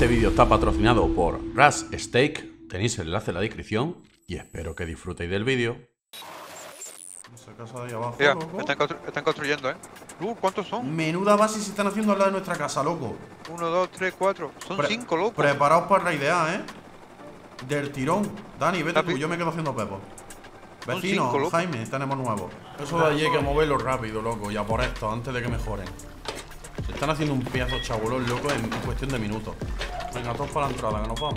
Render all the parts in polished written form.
Este vídeo está patrocinado por Rush Steak, tenéis el enlace en la descripción y espero que disfrutéis del vídeo. Esa casa de ahí abajo, Mira, loco. están construyendo, ¿cuántos son? Menuda base se están haciendo al lado de nuestra casa, loco. 1, 2, 3, 4. Son 5, loco. Preparaos para la idea, del tirón. Dani, vete tú, Tapi. yo me quedo haciendo pepos. Son Vecino, 5, loco. Jaime, tenemos nuevos. Eso de allí hay que moverlo rápido, loco, y a por esto, antes de que mejoren. Se están haciendo un pedazo chabulón, loco, en cuestión de minutos. Venga, todos para la entrada, que nos vamos.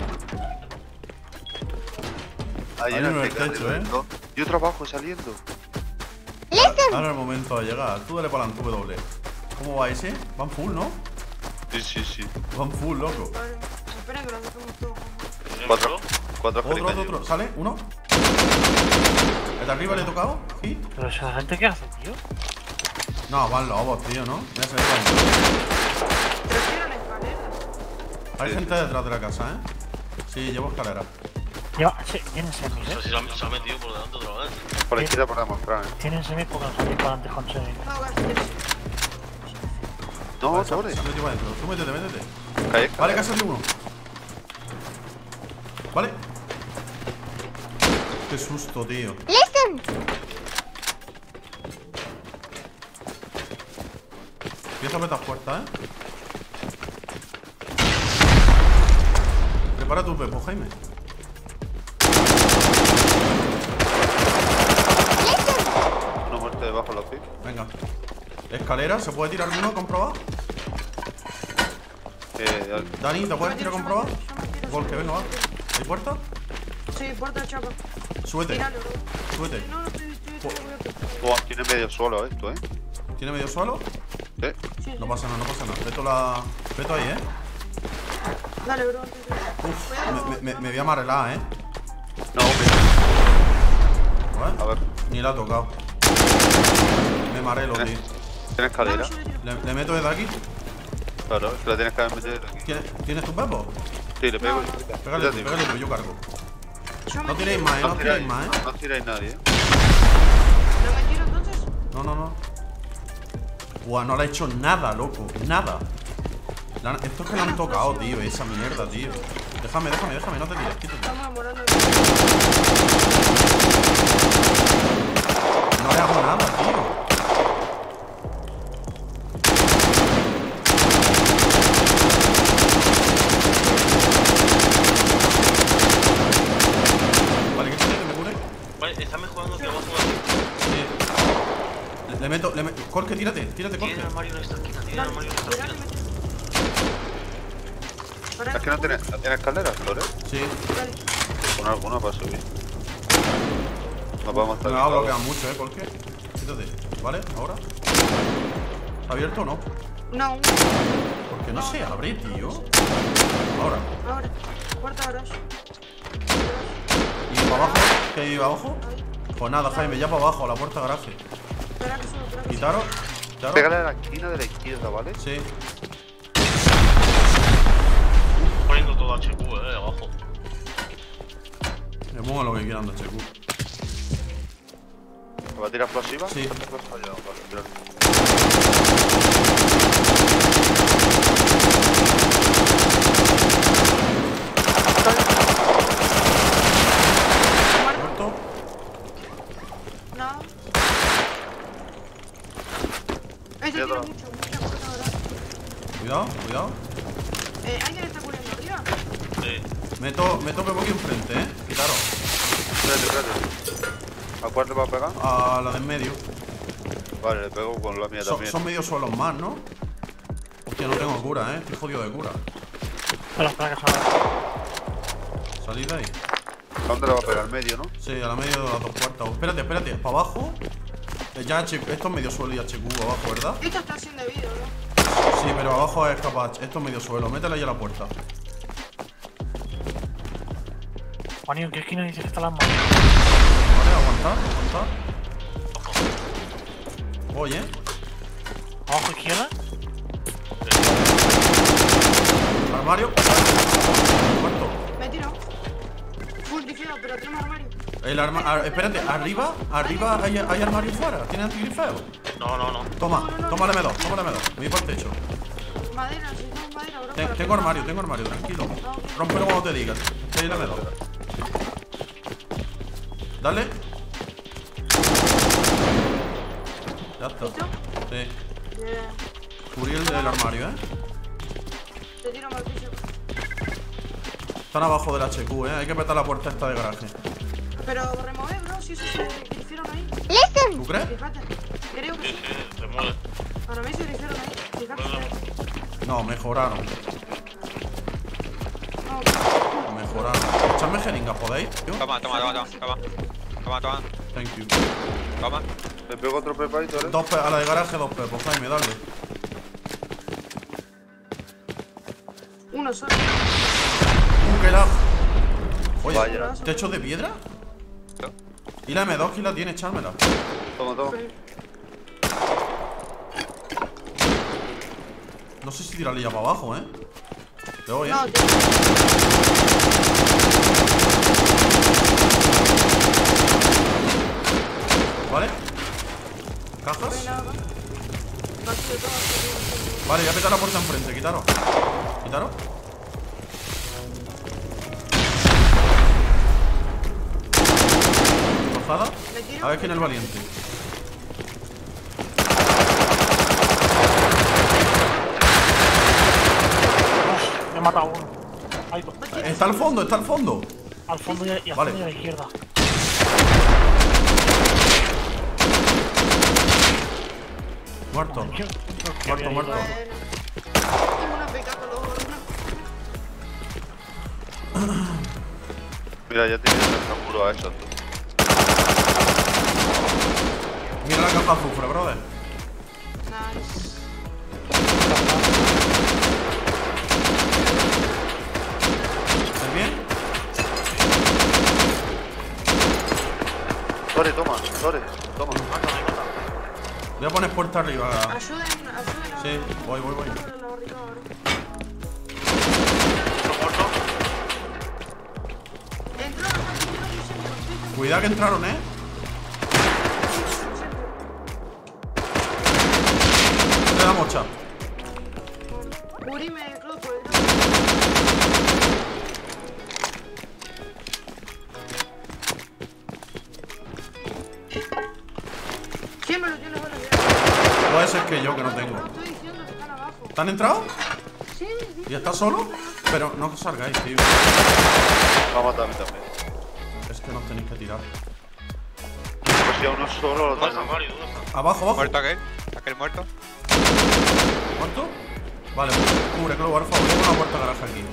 Hay Hay uno en una el techo, Y otro abajo saliendo. Ahora es el momento de llegar. Tú dale para adelante, W. ¿Cómo va ese? Van full, ¿no? Sí. Van full, loco. Espera que lo hacemos todo. Cuatro Otro. jeringas. ¿Sale? ¿Uno? ¿El de arriba le he tocado? ¿Hit? Pero esa gente, ¿qué hace, tío? No, van lobos, tío, ¿no? Mira, se ve. Prefiero la escalera. Hay gente detrás de la casa, Sí, llevo escalera. Tienen semis, No sé si se ha metido por delante otra vez. Por la izquierda para demostrar, Tienen semis porque nos han disparado antes con semis. No, gastes. No, Vale, sobre. se metió para adentro. Tú métete. Calle. Vale, casa de uno. Vale. Qué susto, tío. Empieza a petar puertas, Prepara tu pepo, Jaime. Una muerte debajo de los pies. Venga. Escalera, ¿se puede tirar uno? ¿Comprobar? Dani, ¿te puedes tirar comprobar? Porque venga, va. ¿Hay puerta? Sí, puerta de chapa. Súbete. Tíralo, bro. Súbete. No, estoy. Buah, tiene medio suelo esto, ¿Tiene medio suelo? Sí. No pasa nada. Peto ahí, Dale, bro. Uf, me voy a amarrelar, No, ¿Vale? a ver. Ni la ha tocado. Me marelo, tío. ¿Tienes escalera? ¿Le meto desde aquí? Claro, es que la tienes que meter aquí. ¿Tienes tu pepo? Sí, le pego. Pégale tú, yo cargo. No tiréis más, no tiréis más, No tiráis nadie, ¿Lo me tiro entonces? No. Buah, no le ha hecho nada, loco. Nada. Esto es que le han tocado, tío. Esa mierda, tío. Déjame, no te tires, quítate. Estamos enamorando. No le hago nada, tío. Vale, ¿qué tiene? ¿Me cure? Vale, está mejorando aquí abajo. Sí. Le meto. Corque, tírate, Tiene Corque. el armario en esta esquina, tiene el armario en esta esquina. Es que no tienes escalera, Flores. Sí. Pon alguna para subir. No podemos estar. Me va a bloquear mucho, Corque. Quítate. ¿Vale? ¿Ahora? ¿Está abierto o no? No, Porque no se abre, tío. Ahora. ahora. Puerta ahora. ¿Y para abajo? ¿Qué hay abajo? Pues nada, Jaime, ya para abajo, a la puerta garaje. Espera que subo, Quitaros. Pégale a la esquina de la izquierda, ¿vale? Sí. Poniendo todo HQ, abajo. Me pongo lo que quieran de HQ. ¿Me va a tirar explosiva? Sí. Muerto. No. Este tiene mucha puerta ahora. Cuidado. ¿Alguien está cubriendo arriba? Sí. Meto Pepo aquí enfrente, Quitaros. Espérate. ¿A cuál le va a pegar? A la de en medio. Vale, le pego con la mía también. Son medio suelos más, ¿no? Hostia, no tengo cura, Estoy jodido de cura. Espera que salga. Salid de ahí. ¿A dónde le va a pegar? Al medio, ¿no? Sí, a la medio de las dos puertas. Espérate. Para abajo. Ya HQ. Esto es medio suelo y HQ abajo, ¿verdad? Esto está sin debido, ¿no? Sí, pero abajo es capaz. Esto es medio suelo. Métele ahí a la puerta. Juanillo, ¿en qué esquina dices que está la mano? Vale, aguantar. Oye. ¿Abajo izquierda? Armario. Muerto. Me tiro. Full difícil, pero tenemos armario. Espérate, arriba hay armario fuera. ¿Tiene antigrifeo? No. Toma, tómale M2. Me voy por el techo. Madera, si no madera, bro. Tengo armario, tranquilo. Rómpelo cuando te diga. Estoy en la M2. Dale. Ya está. ¿Listo? Sí. Bien. Cubrí el del armario, Te tiro mal piso. Están abajo del HQ, Hay que petar la puerta esta de garaje. Pero remover, bro, si eso se hicieron ahí. ¿Tú crees? Fíjate. Creo que Sí, sí. sí, se mueve. Para mí se lo hicieron ahí. Fíjate. No, mejoraron. No, Mejoraron. Echadme jeringa, ¿podéis? tío? Toma. Toma. Thank you. Toma. Le pego otro pepadito, ¿eh? A la de garaje, 2 pepos, Jaime, dale. uno solo. Que la... Oye, Vaya. ¿techo de piedra? No. Y la M2, ¿quién la tiene? Echármela. Toma. No sé si tirarle ya para abajo, Te voy, No, tío. ¿Vale? No hay ¿Cajas? nada. Vacío todo. Vale, ya peta la puerta enfrente, quitaros. ¿Quitaros? Bajada. Me tiro. A ver quién es el valiente. Me he matado a uno. Hay dos. Está al fondo, está al fondo. Al fondo y al Vale. fondo y a la izquierda. Muerto. Muerto. Bueno. Tengo una peca con los ojos. Mira, ya tienes el seguro a eso. Mira la capa azufre, brother. Nice. ¿Estás bien? Tore, toma. Voy a poner puerta arriba. Ayuden a... Sí, voy. La barricada, bro. Entró, Cuidado que entraron, Le damos chat. Cubrime el club por el ¿Quién me lo tiene buena idea? Puede ser que yo, que no tengo. Estoy diciendo que están abajo. ¿Te han entrado? Sí, sí. ¿Y estás solo? Pero no salgáis, tío. Va a matar a mí también. Es que nos tenéis que tirar. Pues si a uno solo lo ¿Dónde está tengo. Mario? ¿Dónde está? Abajo. Muerto aquel. Aquel muerto. ¿Cuánto? Vale, cubre, Clow, por favor. Tengo una puerta de garaje aquí.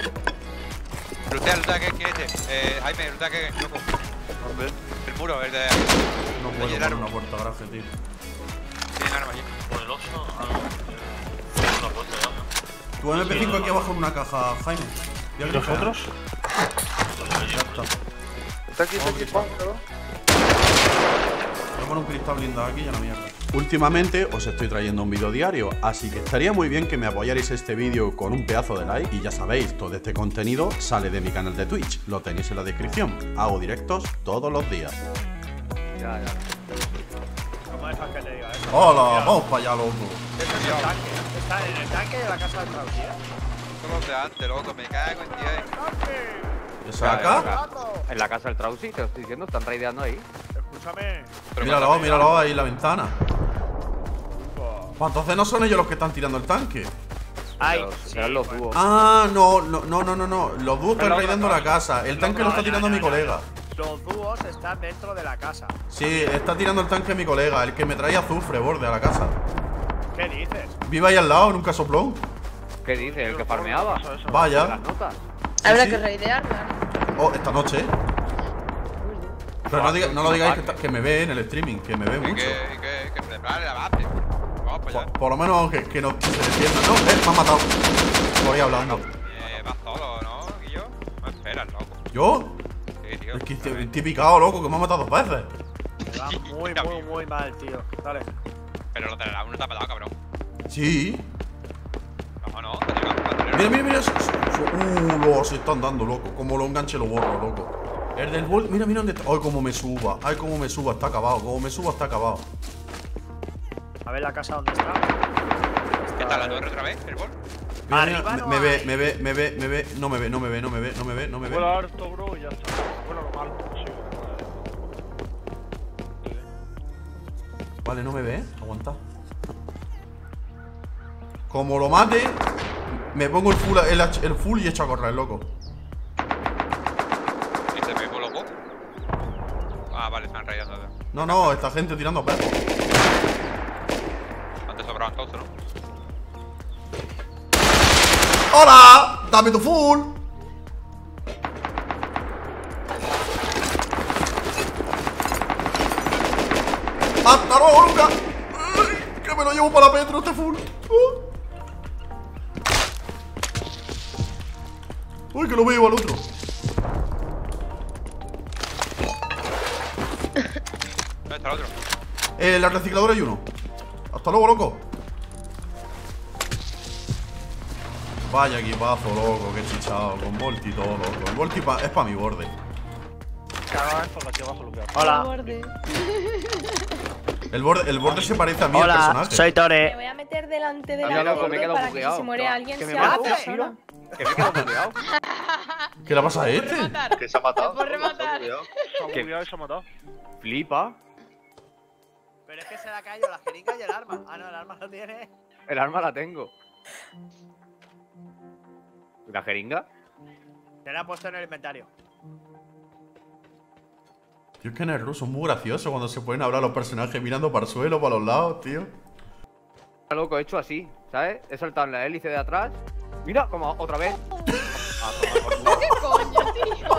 Lutea aquel, ¿quién es este? Jaime, lutea aquel, loco. ¿Dónde? El muro, el de... No puedo Oye, poner Laro. una puerta de garaje, tío. Tienen arma allí. Por el 8. Ah, no. Tiene una puerta ya, ¿no? Tu MP5 aquí abajo en una caja, Jaime. ¿Y los otros? Ya está. Está aquí, pon, cabrón. Voy a poner un cristal blindado aquí y a la mierda. Últimamente os estoy trayendo un vídeo diario, así que estaría muy bien que me apoyarais este vídeo con un pedazo de like. Y ya sabéis, todo este contenido sale de mi canal de Twitch, lo tenéis en la descripción. Hago directos todos los días. Ya. ¿Cómo dejas que te diga eso? ¡Hola! ¡Vamos para allá, loco! Eso es el tanque. Está en el tanque de la casa del Trausía. Son los de antes, loco, me cago en 10. ¿Eso de acá? En la casa del Trausi, te lo estoy diciendo, están raideando ahí. Escúchame. Míralo ahí en la ventana. Pues entonces no son ellos los que están tirando el tanque. Ay, Serán los dúos. Ah, no. Los dúos están raidando la casa. El tanque lo está tirando mi colega. Los dúos están dentro de la casa. Sí, está tirando el tanque mi colega, el que me trae azufre, borde, a la casa. ¿Qué dices? Vive ahí al lado, en un casoplón. ¿Qué dices? ¿El que farmeaba? Vaya. Las notas. Habrá sí. que raidear, ¿no? Oh, esta noche. Pero no lo digáis que me ve en el streaming, que me ve Y mucho. que prepare la base. Vamos para allá. Por lo menos que no se defienda. No, me han matado. Voy hablando. Vas solo, ¿no, Guillo? No esperas, loco. ¿Yo? Sí, tío. Es que estoy picado, loco, que me ha matado 2 veces. Me va muy mal, tío. Dale. Pero lo de la 1 te ha matado, cabrón. Sí. No, te llega a Mira. Se están dando, loco. Como lo enganche lo borro, loco. El del bol, mira dónde está. Ay, cómo me suba. Está acabado. Como me suba, está acabado. A ver la casa dónde está. ¿Qué tal la torre otra vez, el bol? Arriba no me ve. No me ve. Vuelo harto, bro, y ya está. Vuelo normal, sí. Vale, no me ve, aguanta. Como lo mate, me pongo el full y echo a correr, loco. ¿Y se me loco? Ah, vale, están rayando. No, esta gente tirando perros. Antes sobraban todos, ¿no? ¡Hola! ¡Dame tu full! ¡Hasta luego, Luca! ¡Ay, que me lo llevo para la Petro este full! ¡Uy, que lo veo al otro! ¿Dónde está el otro? En la recicladora hay uno. ¡Hasta luego, loco! Vaya equipazo, loco, qué chichado. Con Volti y todo, loco. El Volti es para mi borde. Cada vez por aquí abajo lo veo. Hola. El borde se parece a mí, el personaje. Me Tore. voy a meter delante de Mira, la loco, me he gente quedado para que si bugueado. se muere alguien Que me sea la mate, persona. Que me he quedado bugueado. ¿Qué le pasa a este? Que se ha matado. Por rematar. Se ha bugueado. Se ha bugueado y se ha matado. Flipa. Pero es que se le ha caído la jeringa y el arma. Ah, no, el arma lo tiene. El arma la tengo. ¿Y la jeringa? Se la ha puesto en el inventario. Tío, es que en el ruso es muy gracioso cuando se pueden hablar los personajes mirando para el suelo, para los lados, tío. Loco, he hecho así, ¿sabes? He soltado en la hélice de atrás. Mira, como otra vez. ¿Qué coño, tío?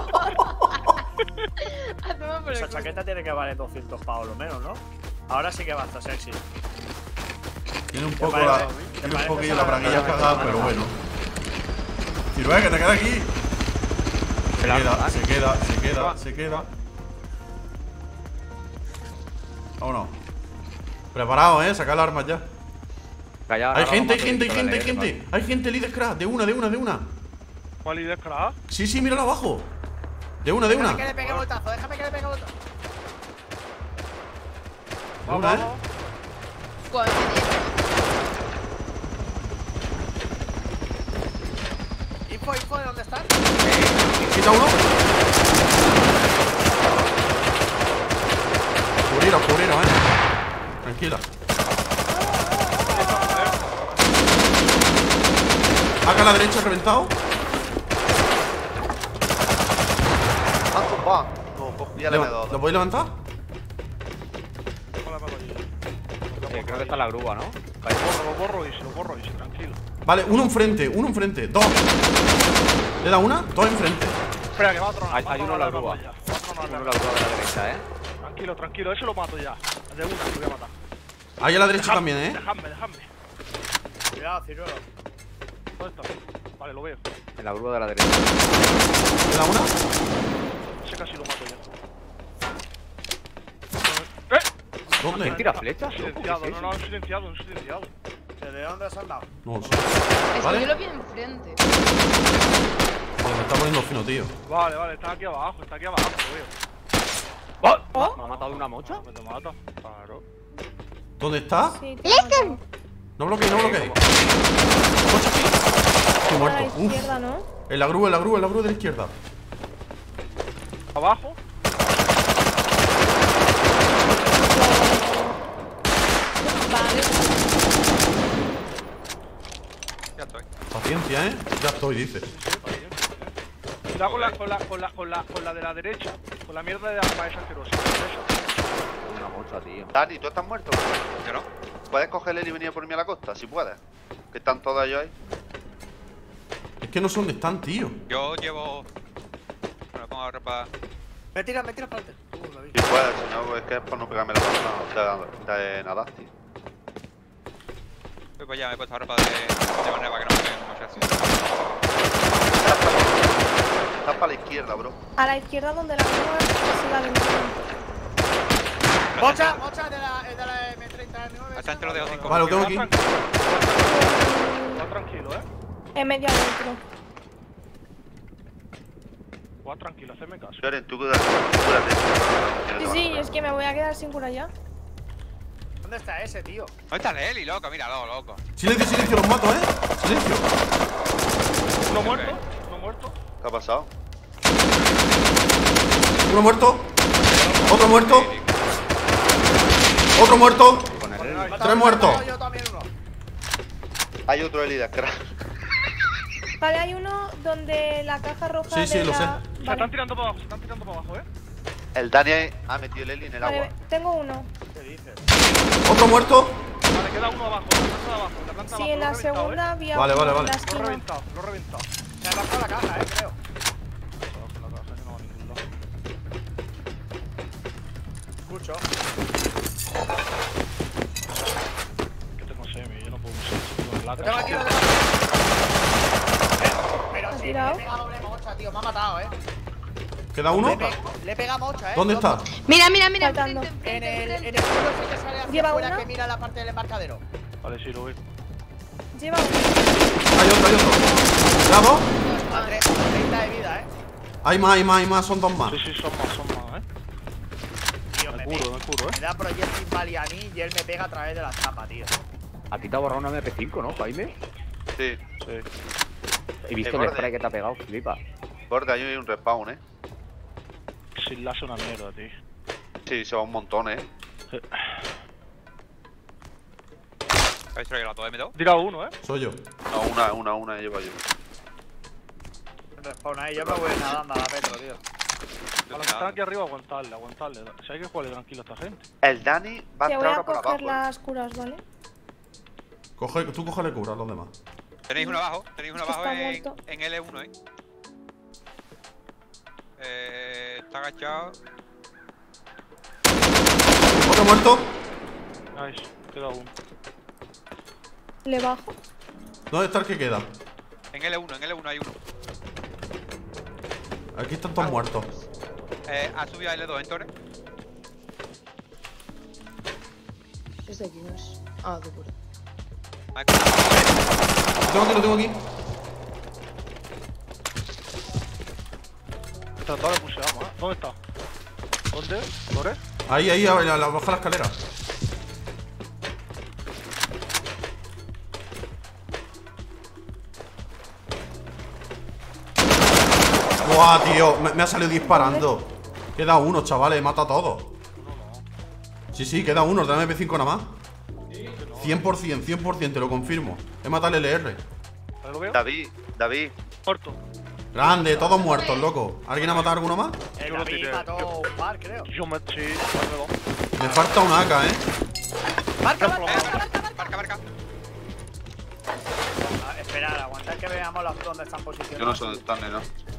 A tomar por el Esa culo. chaqueta tiene que valer 200 pavos lo menos, ¿no? Ahora sí que va a estar sexy. Tiene un poco parece? tiene un poquillo la braguilla cagada, pero bueno. Cirué, que te queda aquí. Se queda. Vámonos. Preparado, sacar las armas ya. Callado, Hay ahora gente, vamos a pedir para leer, Hay gente, líder crack. De una. ¿Cuál idea es crack? Sí, míralo abajo. De una. Déjame que le pegue voltazo, déjame que le pegue voltazo. De una, ¿Cuál Info, ¿de dónde están? Quita uno. Cubriros, Tranquila. Acá a la derecha, reventado. Han tumbado. No, pues ya le he dado. ¿Lo podéis levantar? Hola, Creo que está la grúa, ¿no? Lo borro y si tranquilo. Vale, uno enfrente. Dos. ¿Le da una? Dos enfrente. Espera, que va a tronar. Hay uno en la grúa. Va a tronar Uno la en la grúa de la derecha, Tranquilo, ese lo mato ya. De una lo voy a matar. Ahí a la derecha también, Dejadme. Cuidado, ciruelo. ¿Dónde está? Vale, lo veo. En la grúa de la derecha. ¿Le da una? Ese casi lo mato ya. ¿Dónde? ¿Quién tira flechas? Silenciado, ¿Qué es no, eso? silenciado. ¿De dónde has andado? No lo sé. Es ¿Vale? que yo lo vi enfrente. Joder, me está poniendo fino, tío. Vale, está aquí abajo, lo veo. ¿Me ha matado de una mocha? Me te mata. Claro. ¿Dónde está? Sí, te he matado. No bloquees. Coche aquí. Estoy A la muerto. Uf. izquierda, ¿no? En la grúa de la izquierda. Abajo. Vale. Ya estoy. Paciencia, Ya estoy, dice. Cuidado con la de la derecha. Con la mierda de arma esa asquerosa. Una mocha, tío. Dani, ¿tú estás muerto? Yo no. ¿Puedes cogerle y venir por mí a la costa? Si puedes. Que están todas ellos ahí. Es que no sé dónde están, tío. Yo llevo. Me pongo ahora para. Me tira para adelante. David. Si puedes, si no, es que es por no pegarme la palma de nadar, tío. Voy para allá, me he puesto ahora para de manera para que no me peguen mucho así. Estás para la izquierda, bro. A la izquierda donde la grúa es la ventana. Mocha de la M39. Hasta entre los dedos 5. Vale, lo tengo aquí. Va tranquilo, En medio adentro. Va tranquilo, hazme caso. Loren, tú cúrate. Sí, es que me voy a quedar sin cura ya. ¿Dónde está ese, tío? ¿Dónde está el Eli, loco? Míralo, loco. Silencio, silencio, los mato, Silencio. Uno muerto, uno muerto. ¿Qué ha pasado? Uno muerto. Otro muerto. Otro muerto. Tres muertos. Yo también uno. Hay otro Eli de crack. Vale, hay uno donde la caja roja. Sí, sí, de lo la... sé. Se están tirando para abajo, se están tirando para abajo, El Dani ha metido el Eli en el agua. Vale, tengo uno. ¿Qué dices? Otro muerto. Vale, queda uno abajo, en la planta de abajo, en la planta de Sí, abajo. en la lo he reventado, segunda había Vale, uno vale, en vale. la Lo he esquina. reventado, lo he reventado. Se ha bajado la caja, creo. Abajo la caja, que no va a ningún lado. Escucho. Que tengo semi, yo no puedo usar eso en Lo tengo aquí, lo lata. tengo aquí. Pero ¿Ha sí, tirado? le he pegado doble mocha, tío. Me ha matado, ¿Queda uno? Le he pegado mocha, ¿Dónde está? Mira, mira, mira. Faltando. En el suelo ese que sale hacia ¿Lleva afuera uno? que mira la parte del embarcadero. Vale, sí, lo veo. Lleva uno. Hay otro, hay otro. ¿Bravo? A 30 de vida, Hay más, hay más, hay más. Son dos más. Sí, sí, son más, Tío, Me curo, me da proyectil Bali a mí y él me pega a través de la chapa, tío. A ti te ha borrado una MP5, ¿no, Jaime? Sí. Sí. He visto el borde. spray que te ha pegado, flipa. Borde, hay un respawn, Sin láser una mierda, tío. Sí, se va un montón, ¿Habéis traído la todo M2? He tirado uno, Soy yo. No, una llevo yo. Respawn ahí, yo me voy nadando a la petro, tío. A los que están aquí arriba, aguantarle. Si hay que jugarle tranquilo a esta gente. El Dani va a Te voy entrar a ahora por coger abajo. las curas, ¿vale? Tú cógele cura a los demás. Tenéis uno abajo, tenéis uno Es que abajo está en muerto. L1, está agachado. ¿Otro muerto? Nice, queda uno. Le bajo. ¿Dónde está el que queda? En L1 hay uno. Aquí están todos muertos. Ha subido a L2 en torre. Es de aquí, no es. Ah, de pura. Lo tengo aquí. Tratado de pusheamos, ¿Dónde está? ¿Dónde? ¿Torre? Ahí, baja la escalera. Buah, tío, me ha salido disparando. Queda uno, chavales, mata a todos. Sí, queda uno, de la MP5 nada más. 100%, te lo confirmo. He matado el LR. ¿Lo veo? David. Muerto. Grande, todos muertos, loco. ¿Alguien ha matado alguno más? El Yo lo David tiré. mató un par, creo. Yo me... Sí, dame dos. Me falta un AK, ¡Marca! Marca. Esperad, aguantad que veamos dónde están posicionados. Yo no sé dónde están, ¿no?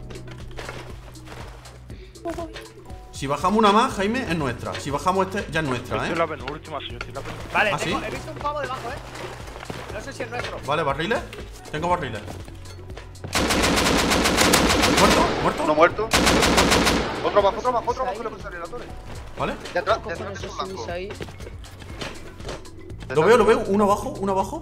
Si bajamos una más, Jaime, es nuestra. Si bajamos este, ya es nuestra, Estoy en la penúltima, sí, estoy en la penúltima. Vale, ¿Ah, sí? he visto un pavo debajo, No sé si es nuestro. Vale, barriles. Tengo barriles. ¿Muerto? Uno muerto. Otro abajo, le puede salir la torre. ¿Vale? Detrás Con de esos su blanco. subís ahí. Lo veo. Uno abajo.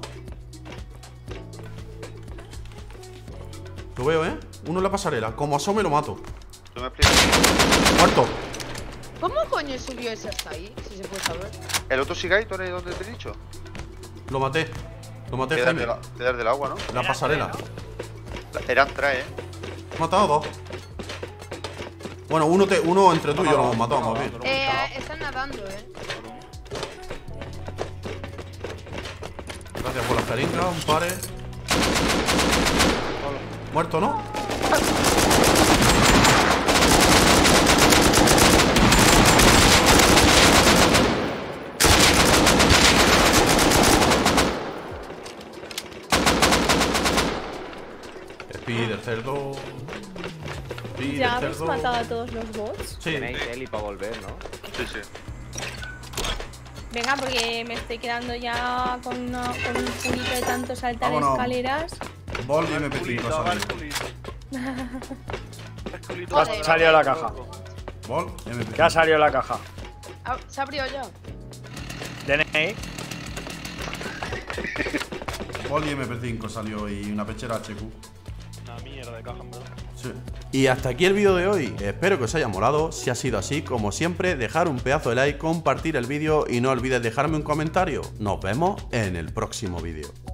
Lo veo, Uno en la pasarela. Como asome lo mato. ¿Tú me explicas? Muerto. ¿Cómo coño subió ese hasta ahí? Si se puede saber. ¿El otro sigue ahí, Tony, donde te he dicho? Lo maté, Quedar Jaime. del agua, ¿no? La pasarela. Eran tres, He matado dos. Bueno, uno entre tú y yo lo hemos matado, más bien. Están nadando, Gracias por las jeringas, un pare. Muerto, ¿no? Speed, el cerdo. Speed, ¿Ya el habéis cerdo. matado a todos los bots? Sí. Tenéis Eli para volver, ¿no? Sí. Venga, porque me estoy quedando ya con un culito de tanto saltar Vámonos. escaleras. Ball y MP5 salió. Ha salido la caja. Ball y MP5. ¿Qué ha salido la caja? ¿Se abrió ya? DNI. Ball y MP5 salió y una pechera HQ. Una mierda de caja, en verdad. Sí. Y hasta aquí el vídeo de hoy, espero que os haya molado. Si ha sido así, como siempre, dejar un pedazo de like, compartir el vídeo y no olvides dejarme un comentario. Nos vemos en el próximo vídeo.